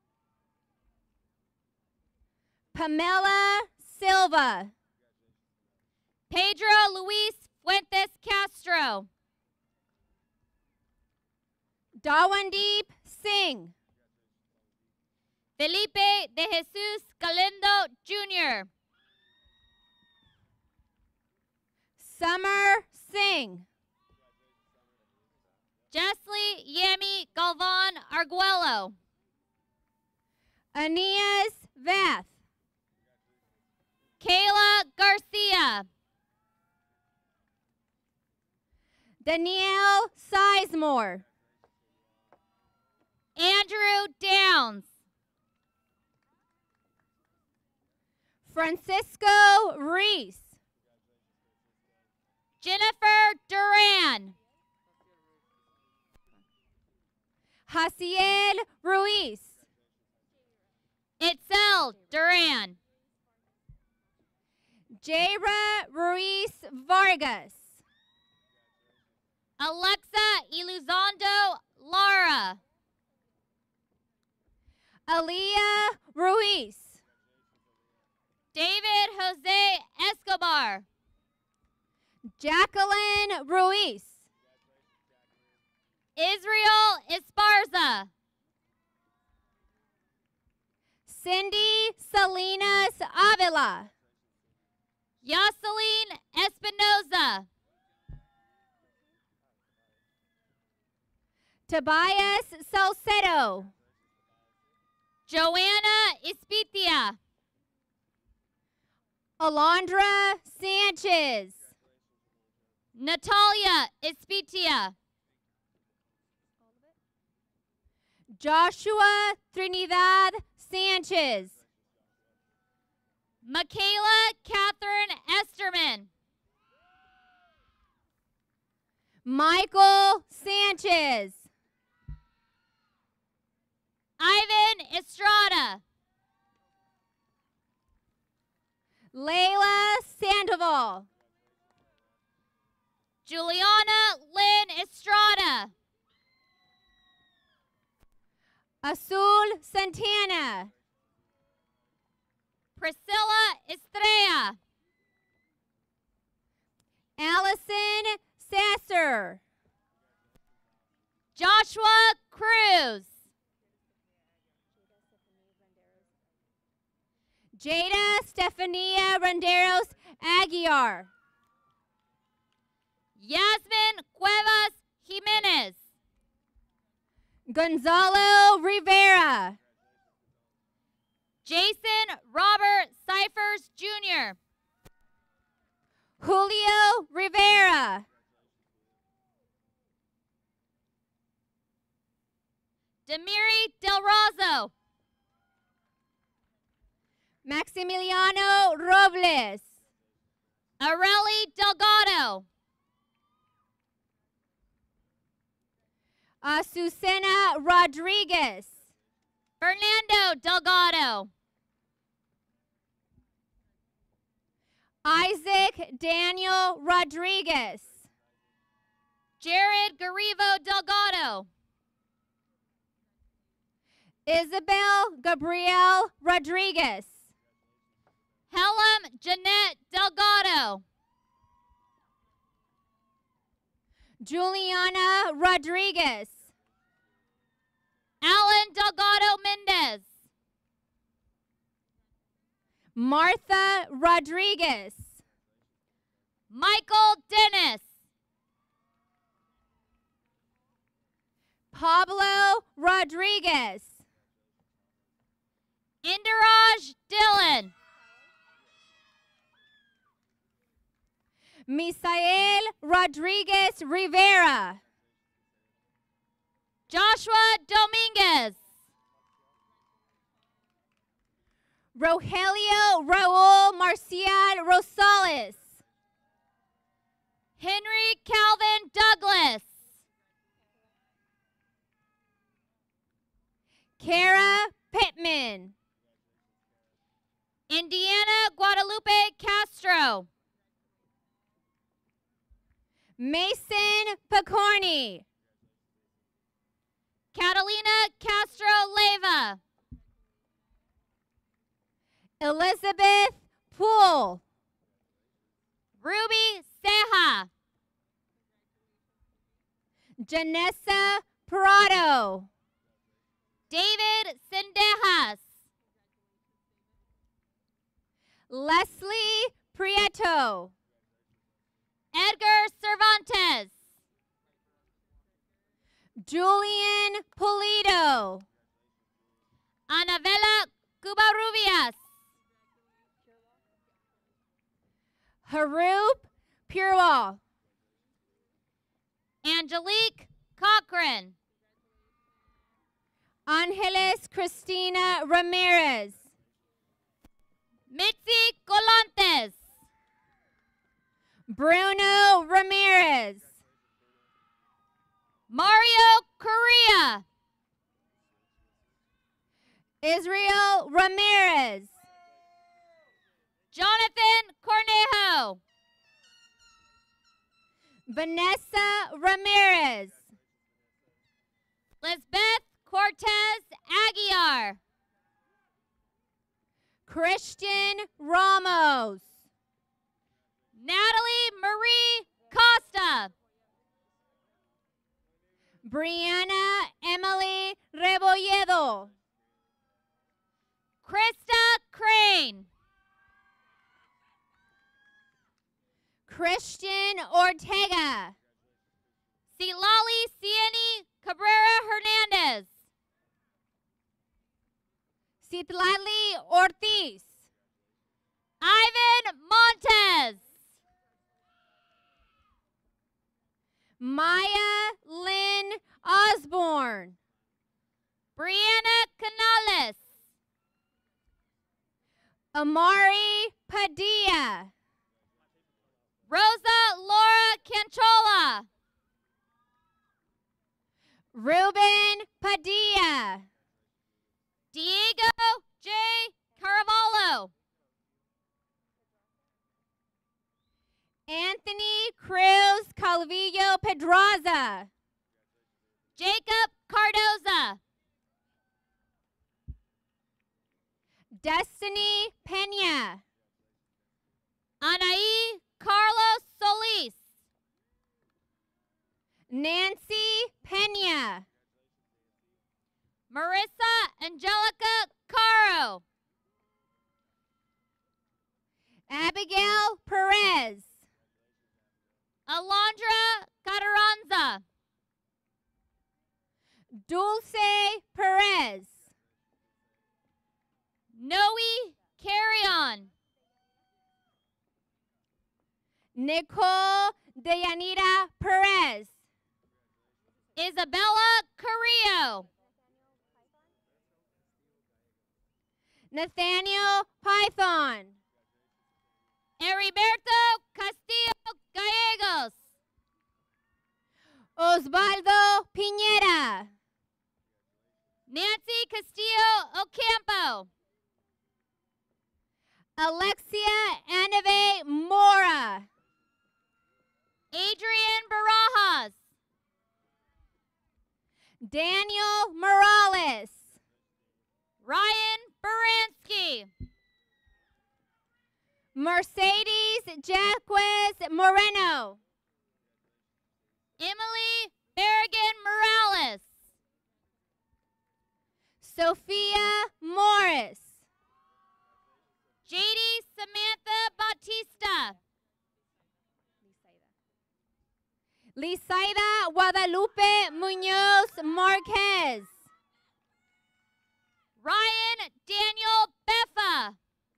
Speaker 10: Pamela Silva. Pedro Luis Fuentes Castro. Dawandeep Singh. Felipe de Jesus Galindo Jr. Summer Singh. Jesly Yami Galvan Arguello.
Speaker 3: Aeneas Vath.
Speaker 10: Kayla Garcia.
Speaker 3: Danielle Sizemore.
Speaker 10: Andrew Downs.
Speaker 3: Francisco Reese.
Speaker 10: Jennifer Duran.
Speaker 3: Haciel Ruiz.
Speaker 10: Itzel Duran.
Speaker 3: Jaira Ruiz Vargas.
Speaker 10: Alexa Elizondo Lara.
Speaker 3: Aaliyah Ruiz.
Speaker 10: David Jose Escobar.
Speaker 3: Jacqueline Ruiz.
Speaker 10: Israel Esparza.
Speaker 3: Cindy Salinas Avila.
Speaker 10: Yoselin Espinoza.
Speaker 3: Tobias Salcedo.
Speaker 10: Joanna Espitia.
Speaker 3: Alondra Sanchez.
Speaker 10: Natalia Espitia.
Speaker 3: Joshua Trinidad Sanchez.
Speaker 10: Michaela Catherine Esterman.
Speaker 3: Michael Sanchez.
Speaker 10: Ivan Estrada.
Speaker 3: Layla Sandoval.
Speaker 10: Juliana Lynn Estrada.
Speaker 3: Azul Santana.
Speaker 10: Priscilla Estrella.
Speaker 3: Allison Sasser.
Speaker 10: Joshua Cruz.
Speaker 3: Jada Stefania Renderos Aguiar.
Speaker 10: Yasmin Cuevas Jimenez.
Speaker 3: Gonzalo Rivera.
Speaker 10: Jason Robert Cyphers Jr.
Speaker 3: Julio Rivera.
Speaker 10: Demiri Del Rosso.
Speaker 3: Maximiliano Robles.
Speaker 10: Areli Delgado.
Speaker 3: Azucena Rodriguez.
Speaker 10: Fernando Delgado.
Speaker 3: Isaac Daniel Rodriguez.
Speaker 10: Jared Garrivo Delgado.
Speaker 3: Isabel Gabrielle Rodriguez.
Speaker 10: Helen Jeanette Delgado.
Speaker 3: Juliana Rodriguez.
Speaker 10: Alan Delgado Mendez.
Speaker 3: Martha Rodriguez.
Speaker 10: Michael Dennis.
Speaker 3: Pablo Rodriguez.
Speaker 10: Indiraj Dillon.
Speaker 3: Misael Rodriguez Rivera.
Speaker 10: Joshua Dominguez.
Speaker 3: Rogelio Raul Marcial Rosales.
Speaker 10: Henry Calvin Douglas.
Speaker 3: Kara Pittman.
Speaker 10: Indiana Guadalupe Castro.
Speaker 3: Mason Picorni.
Speaker 10: Catalina Castro Leyva.
Speaker 3: Elizabeth Poole.
Speaker 10: Ruby Ceja.
Speaker 3: Janessa Parado.
Speaker 10: David Sendejas.
Speaker 3: Leslie Prieto.
Speaker 10: Edgar Cervantes. Julian Pulido. Anabella Cubarrubias. Haroop Purewal. Angelique Cochran. Angeles Cristina Ramirez. Mitzi Colantes. Bruno Ramirez. Mario Correa. Israel Ramirez. Jonathan Cornejo. Vanessa Ramirez. Lisbeth Cortez Aguiar. Christian Ramos. Natalie Marie Costa. Brianna Emily Rebolledo. Krista Crane. Christian Ortega. Silali Cieni Cabrera Hernandez. Citlali Ortiz. Ivan Montez. Maya Lynn Osborne. Brianna Canales. Amari Padilla. Rosa Laura Canchola. Ruben Padilla. Diego J. Caravallo. Anthony Cruz Calvillo Pedraza. Jacob Cardoza. Destiny Pena. Anaí Carlos Solis. Nancy Pena. Marissa Angelica Caro. Abigail Perez. Alondra Carranza. Dulce Perez. Noe Carrion. Nicole Deyanira Perez. Isabella Carrillo. Nathaniel Python. Heriberto Castillo Gallegos. Osvaldo Piñera. Nancy Castillo Ocampo. Alexia Anave Mora. Adrian Barajas. Daniel Morales. Ryan Baranski. Mercedes Jaquez Moreno. Emily Berrigan Morales. Sophia Morris. JD Samantha Bautista. Lisaida Guadalupe Munoz Marquez. Ryan Daniel Beffa.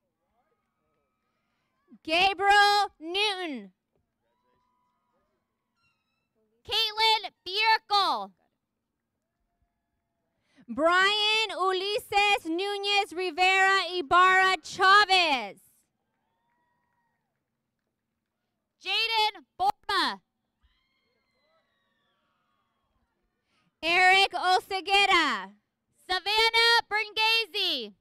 Speaker 10: Gabriel Newton. Caitlin Bierkel. Brian Ulises Nunez Rivera Ibarra Chavez. Jaden Borma. Eric Oseguera. Savannah Berngazi.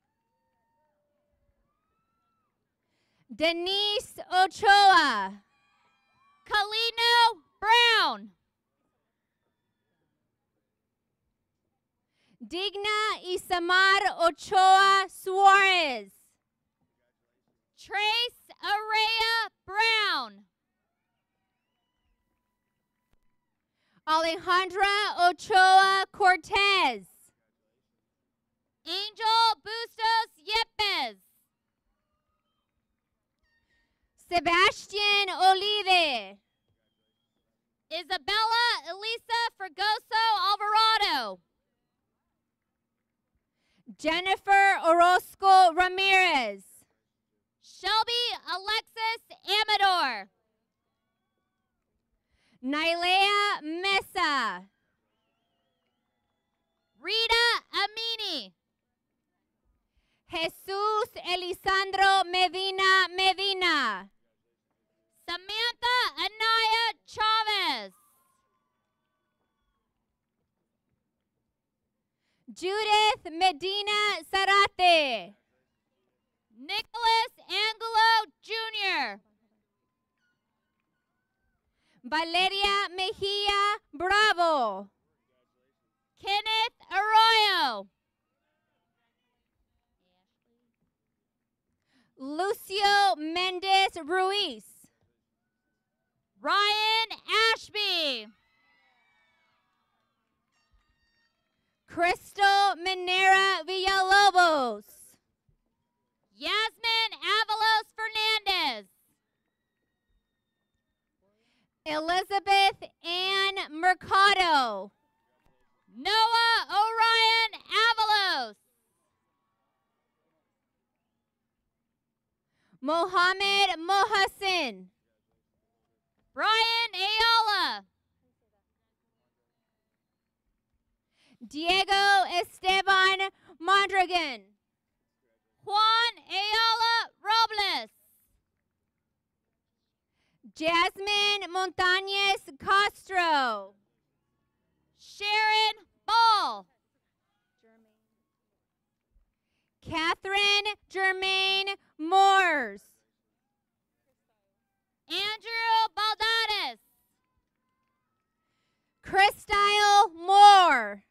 Speaker 10: Denise Ochoa. Kalino Brown. Digna Isamar Ochoa Suarez. Trace Araya Brown. Alejandra Ochoa Cortez. Angel Bustos Yepes. Sebastian Olive. Isabella Elisa Fregoso Alvarado. Jennifer Orozco Ramirez. Shelby Alexis Amador. Nailea Mesa. Rita Amini. Jesus Elisandro Medina Medina. Samantha Anaya Chavez. Judith Medina Zarate. Nicholas Angelo Jr. Valeria Mejia Bravo. Kenneth Arroyo. Lucio Mendez Ruiz. Ryan Ashby. Crystal Minera Villalobos. Yasmin Avalos Fernandez. Elizabeth Ann Mercado. Noah Orion Avalos. Mohammed Mohassin. Brian Ayala. Diego Esteban Mondragon. Juan Ayala Robles. Jasmine Montañez Castro. Sharon Ball. Catherine Germaine Moores. Andrew Baldadas. Christyle Moore.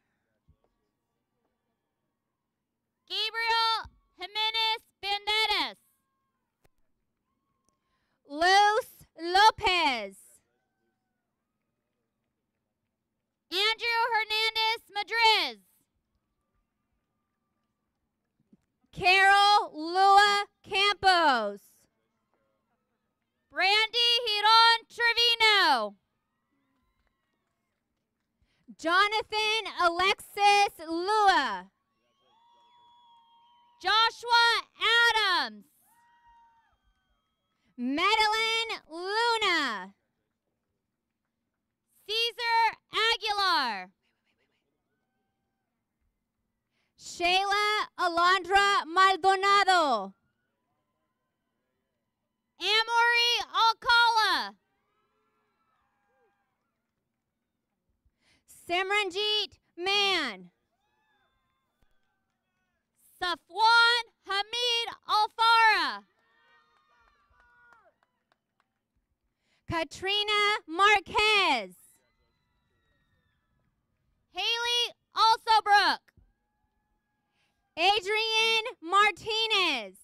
Speaker 10: Gabriel Jimenez Banderas. Luz Lopez. Andrew Hernandez Madriz. Carol Lua Campos. Brandy Hiron Trevino. Jonathan Alexis Lua. Joshua Adams. Madeline Luna. Caesar Aguilar. Shayla Alondra Maldonado. Amory Alcala. Simranjeet Mann. Safwan Hamid Alfara. Katrina Marquez. Haley Alsobrook. Adrian Martinez.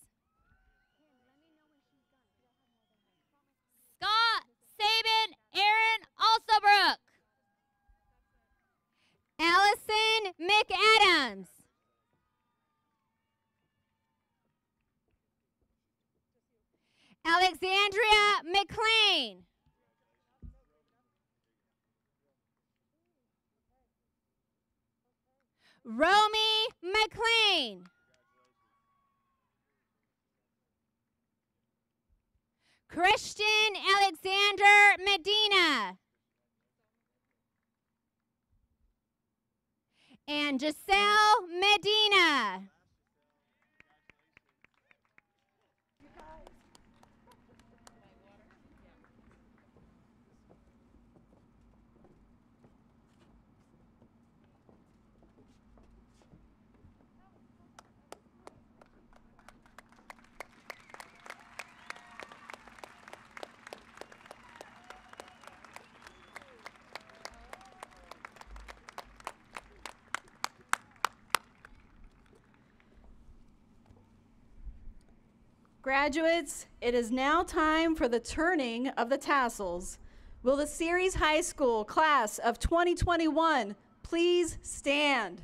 Speaker 10: Scott Sabin Aaron Alsobrook. Allison McAdams. Alexandria McLean. Romy McLean. Christian Alexander Medina. And Giselle Medina.
Speaker 3: Graduates, it is now time for the turning of the tassels. Will the Ceres High School class of 2021 please stand?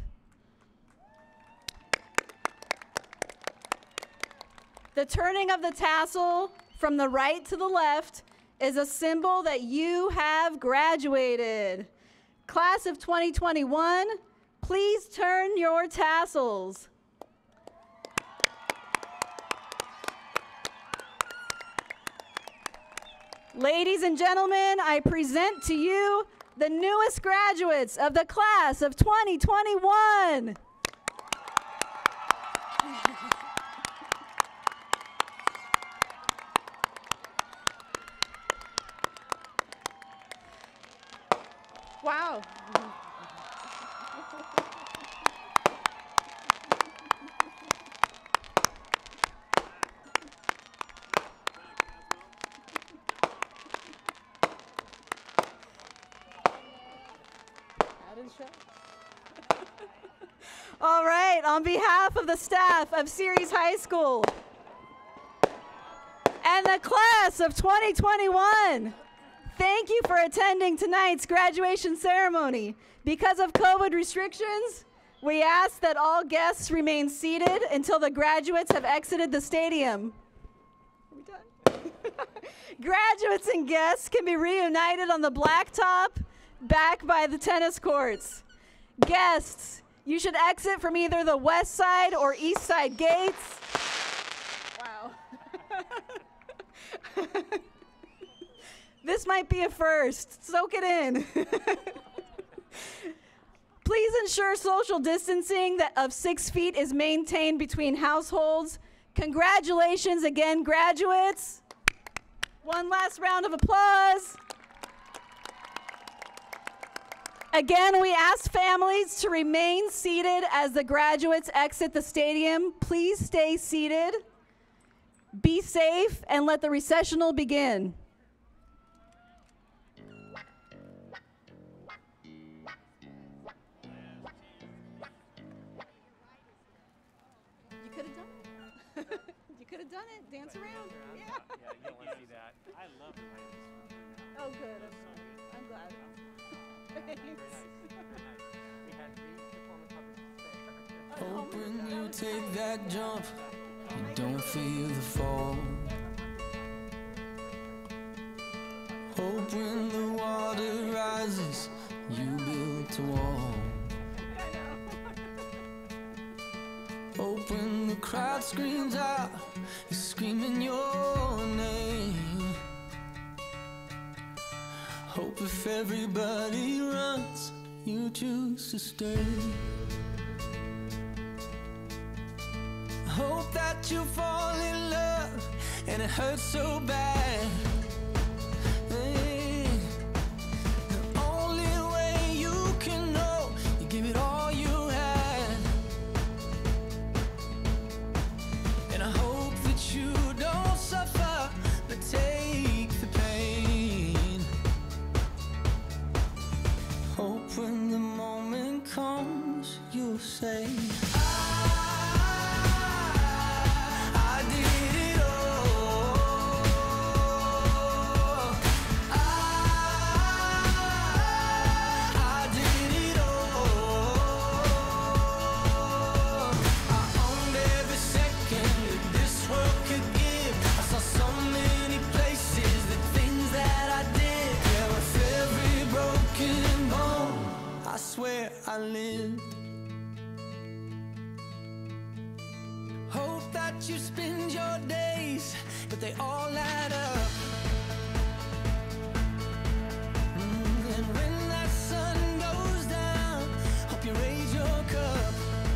Speaker 3: The turning of the tassel from the right to the left is a symbol that you have graduated. Class of 2021, please turn your tassels. Ladies and gentlemen, I present to you the newest graduates of the class of 2021. Wow. All right, on behalf of the staff of Ceres High School and the class of 2021, thank you for attending tonight's graduation ceremony. Because of COVID restrictions, we ask that all guests remain seated until the graduates have exited the stadium. Are we done? Graduates and guests can be reunited on the blacktop back by the tennis courts. Guests, you should exit from either the west side or east side gates. Wow. This might be a first. Soak it in. Please ensure social distancing of 6 feet is maintained between households. Congratulations again, graduates. One last round of applause. Again, we ask families to remain seated as the graduates exit the stadium. Please stay seated. Be safe and let the recessional begin. You could have done it. You could have done it. Dance around. Yeah.
Speaker 11: Yeah, you don't want to see that. I love the way this.
Speaker 3: Oh, good. I'm glad. Thanks.
Speaker 8: We had 3 diploma covers there.
Speaker 12: Hope when you take that jump, you don't feel the fall. Hope when the water rises, you built a wall. Hope when the crowd screams out, you're screaming your name. Hope if everybody runs, you choose to stay. Hope that you fall in love and it hurts so bad. Hey, the only way you can know, you give it all you had. And I hope that you don't suffer, but take the pain. Hope when the moment comes, you'll say, I lived. Hope that you spend your days, but they all add up. And when that sun goes down, hope you raise your cup.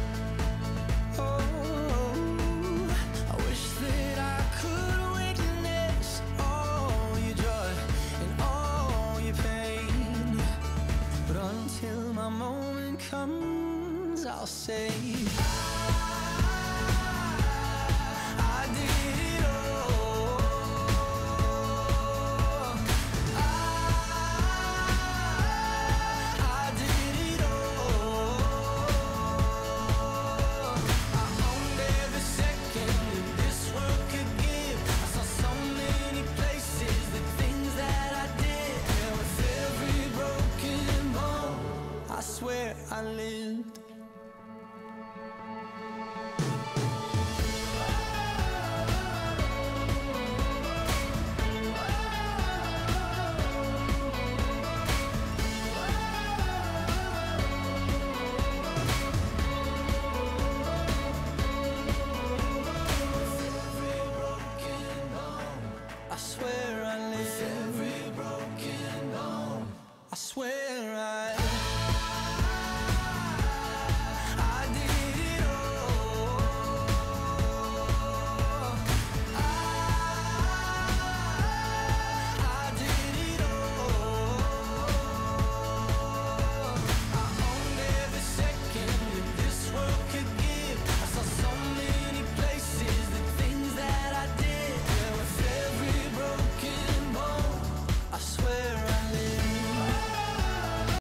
Speaker 12: Oh, I wish that I could witness all your joy and all your pain, but until my moment comes, I'll say